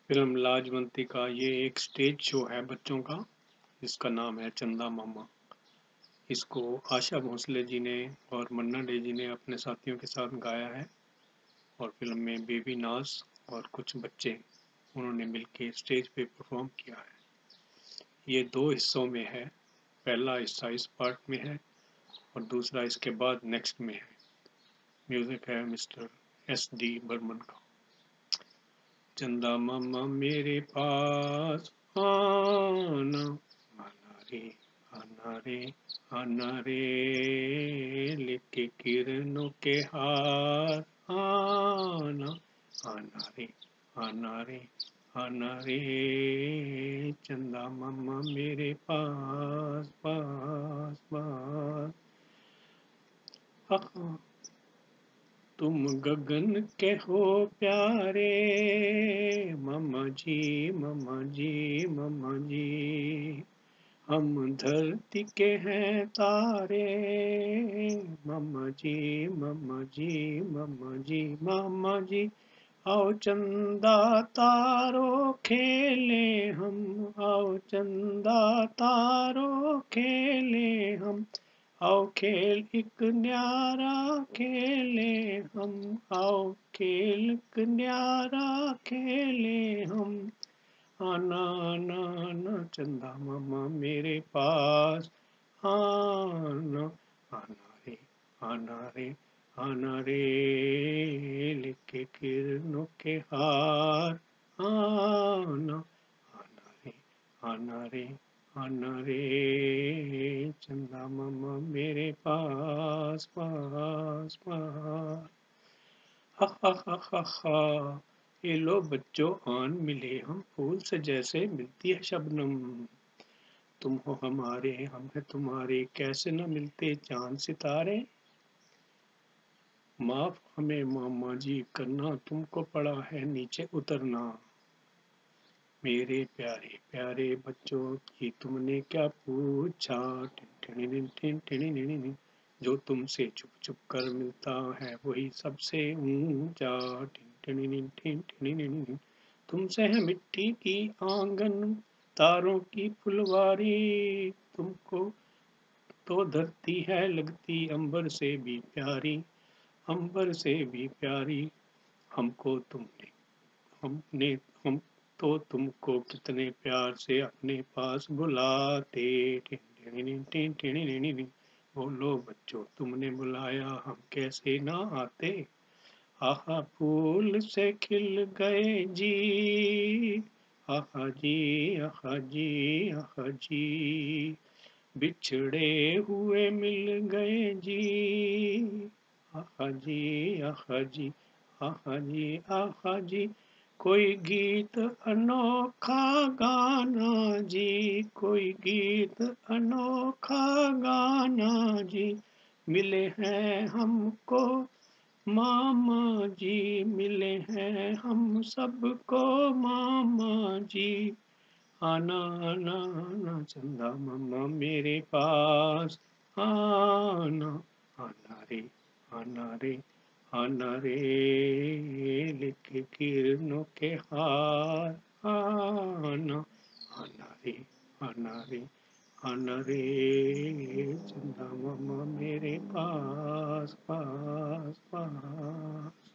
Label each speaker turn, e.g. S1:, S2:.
S1: Film लाजवंती का ये एक स्टेज शो है बच्चों का, जिसका नाम है चंदा मामा। इसको आशा भोसले जी ने और मन्ना डे जी ने अपने साथियों के साथ गाया है और फिल्म में बेबी नाज और कुछ बच्चे उन्होंने मिलके स्टेज पे परफॉर्म किया है। ये दो हिस्सों में है। पहला हिस्सा इस पार्ट में है और दूसरा इसके बाद नेक्स्ट में है। म्यूजिक है मिस्टर SD बर्मन का। चंदा मामा मेरे पास आना, आना रे आना रे आना रे, लेके किरणों के हार आना, आना रे आना रे आना रे, चंदा मामा मेरे पास पास पास। हाँ, तुम गगन के हो प्यारे, मम्मा जी मम्मा जी मम्मा जी, हम धरती के हैं तारे, मम्मा जी मम्मा जी मम्मा जी मम्मा जी, आओ चंदा तारो खेले हम, आओ चंदा तारो खेले हम, आओ खेल एक न्यारा खेले हम, आओ खेल एक न्यारा खेले हम, आना आना आना चंदा मामा मेरे पास आना, आना रे आना रे आना रे, लेके किरणों के हार आना, आना रे आना रे आना रे, चंदा मामा मेरे पास पास पास। हा हा हा हा हा, ये लो बच्चों आन मिले हम फूल से जैसे मिलती है शबनम, तुम हो हमारे हम हैं तुम्हारे, कैसे न मिलते चांद सितारे, माफ हमें मामा जी करना, तुमको पड़ा है नीचे उतरना, मेरे प्यारे प्यारे बच्चों की तुमने क्या पूछा, टिन टिन टिन टिन टिन, जो तुमसे छुप छुप कर मिलता है वही सबसे ऊंचा, टिन टिन टिन टिन टिन टिन, तुमसे है मिट्टी की आंगन तारों की फुलवारी, तुमको तो धरती है लगती अंबर से भी प्यारी, अंबर से भी प्यारी, हमको तुमने हमने हम तो तुमको कितने प्यार से अपने पास बुलाते, टिन टिन टिन टिन टिन, बोलो बच्चों तुमने बुलाया हम कैसे ना आते, आहा फूल से खिल गए जी, आहा जी आहा जी आहा जी, बिछड़े हुए मिल गए जी, आहा जी आहा जी आहा जी आहा जी, कोई गीत अनोखा गाना जी, कोई गीत अनोखा गाना जी, मिले हैं हमको मामा जी, मिले हैं हम सबको मामा जी, आना आना आना चंदा मामा मेरे पास आना, आना रे आना रे आना रे, लेके किरणों के हार आना, आना रे आना रे आना रे, चंदा मामा मेरे पास पास पास।